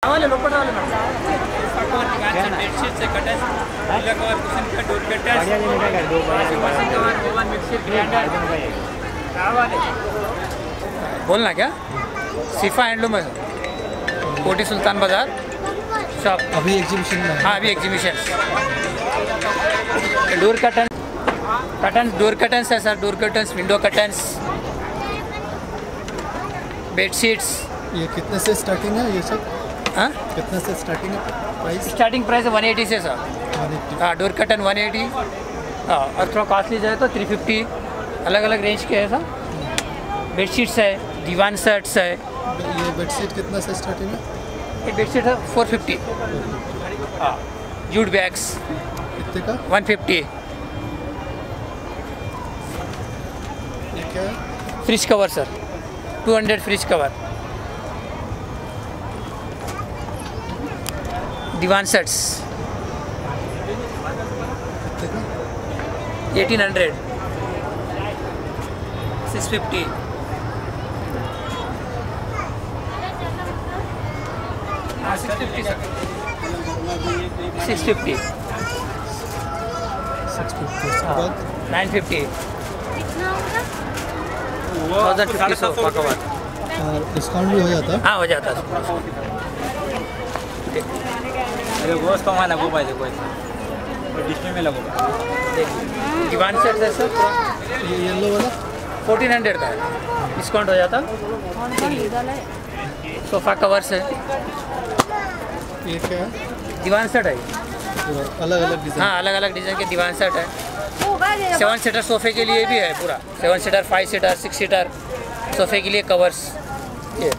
बोलना क्या? सिफा हैंडलूम है, कोटी सुल्तान बाजार शॉप। अभी एग्जीबिशन में? हाँ अभी exhibition. Door curtain, door curtains है sir, door curtains, window curtains, bedsheets. ये कितने से स्टार्टिंग है ये सब? हाँ कितने से स्टार्टिंग है प्राइस? स्टार्टिंग प्राइस 180 से सर। 180। हाँ डोर कर्टन 180। हाँ और थोड़ा कॉस्टली जाए तो 350। अलग अलग रेंज के है सर। बेडशीट्स है, दीवान सेट्स है। ये बेडशीट कितना से स्टार्टिंग है? ये बेडशीट है 450। हाँ जूट बैग्स कितने का? 150। ये क्या है? Fridge cover sir 200 fridge cover. दीवान सेट्स 1800 650। 650 सर 650। 950। 1050 सोफा कवर। डिस्काउंट भी हो जाता है? हाँ हो जाता है। अरे गोश्त कमाना वो पाहिजे कोई डिस्प्ले में लगो। दीवान सेट है सर, ये येलो वाला 1400 का है, डिस्काउंट हो जाता। सोफा कवर्स है। ये क्या है? दीवान सेट है, अलग अलग डिजाइन? हाँ अलग अलग डिज़ाइन के दीवान सेट है। 7 सीटर सोफे के लिए भी है पूरा, 7 सीटर, 5 सीटर, 6 सीटर सोफे के लिए कवर्स। ये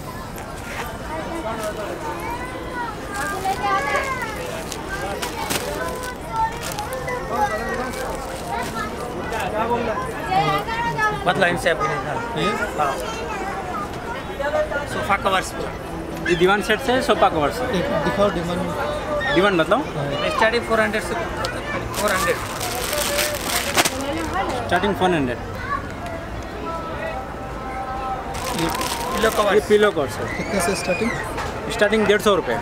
मतलब इनसे अपने हाँ सोफा कवर्स। ये दीवान सेट से सोफा कवर से एक दिखाओ डिमांड। दीवान मतलब स्टार्टिंग 400 से 400। स्टार्टिंग 400। पिलो कवर, ये पिलो कवर से कितने से स्टार्टिंग? स्टार्टिंग 150 रुपये।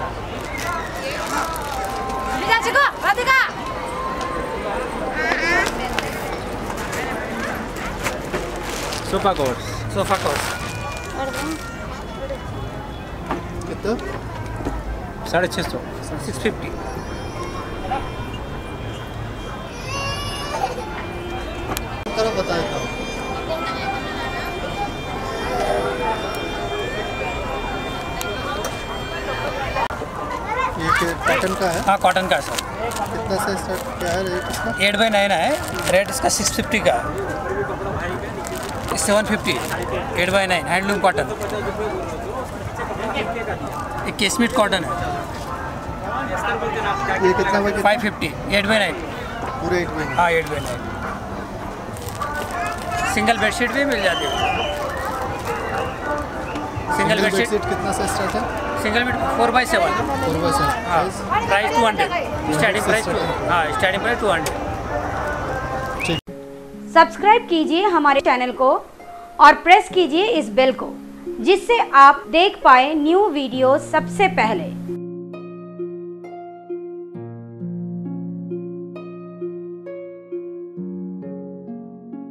सोफा कवर्स, सोफा कवर्स कितना? 650। 650। तरह बताया था। ये कॉटन का है? हाँ कॉटन का है सर। कितना से स्टार्ट क्या है रेट इसका? 8x9 है, रेट इसका 650 का है। 750 8x9 हैंडलूम कॉटन। एक केसमीट कॉटन है, ये कितना में? 550 8x9। पूरे 8 में? हाँ 8x9। सिंगल बेडशीट भी मिल जाती है। सिंगल बेडशीट कितना से स्टार्ट है? Single bed 4x7। 4x7। हाँ प्राइस 200 स्टार्टिंग प्राइस। हाँ स्टार्टिंग प्राइस 200। सब्सक्राइब कीजिए हमारे चैनल को और प्रेस कीजिए इस बेल को, जिससे आप देख पाए न्यू वीडियो सबसे पहले।